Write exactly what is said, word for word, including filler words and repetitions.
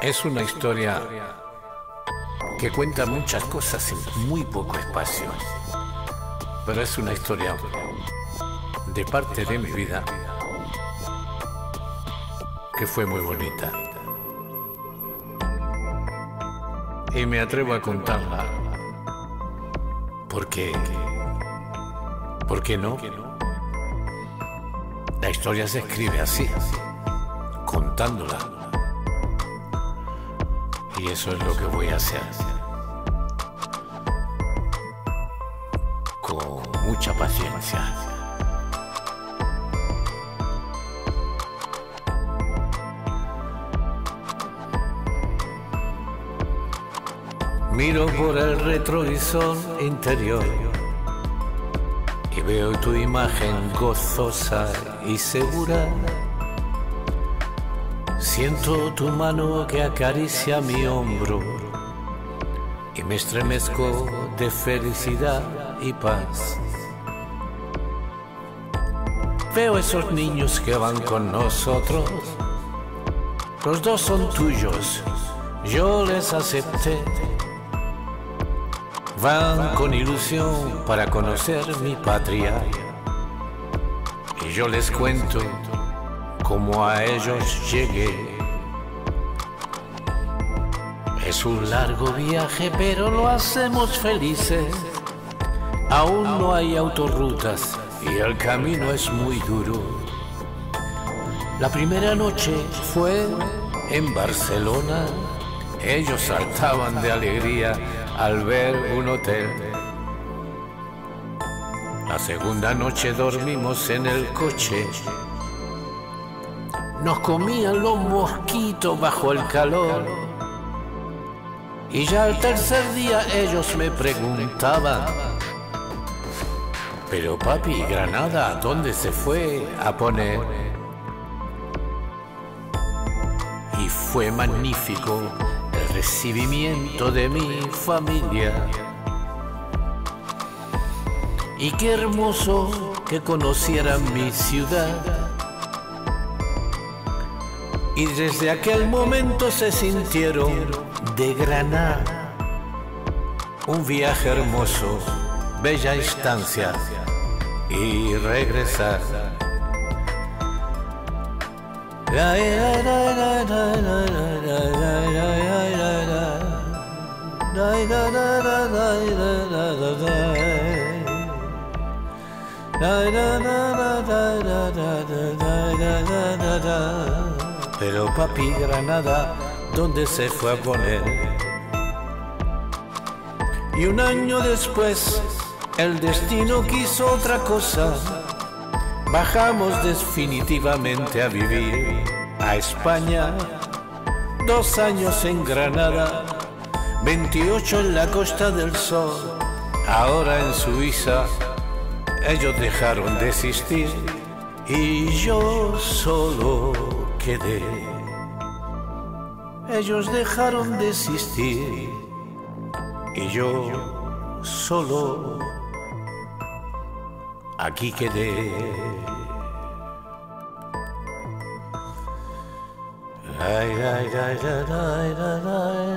Es una historia que cuenta muchas cosas en muy poco espacio, pero es una historia de parte de mi vida que fue muy bonita. Y me atrevo a contarla porque, ¿por qué no? La historia se escribe así, contándola. Y eso es lo que voy a hacer, con mucha paciencia. Miro por el retrovisor interior y veo tu imagen gozosa y segura. Siento tu mano que acaricia mi hombro y me estremezco de felicidad y paz. Veo esos niños que van con nosotros, los dos son tuyos, yo les acepté. Van con ilusión para conocer mi patria y yo les cuento cómo a ellos llegué. Es un largo viaje, pero lo hacemos felices. Aún no hay autorrutas y el camino es muy duro. La primera noche fue en Barcelona. Ellos saltaban de alegría al ver un hotel. La segunda noche dormimos en el coche. Nos comían los mosquitos bajo el calor. Y ya al tercer día ellos me preguntaban: pero papi, Granada, ¿dónde se fue a poner? Y fue magnífico el recibimiento de mi familia. Y qué hermoso que conocieran mi ciudad. Y desde aquel momento se sintieron de Granada. Un viaje hermoso, bella instancia y regresar. Pero papi, Granada, ¿dónde se fue a poner? Y un año después, el destino quiso otra cosa. Bajamos definitivamente a vivir a España. Dos años en Granada, veintiocho en la Costa del Sol. Ahora en Suiza, ellos dejaron de existir y yo solo quedé. Ellos dejaron de existir y yo solo aquí quedé. Ay, ay, ay, ay, ay, ay,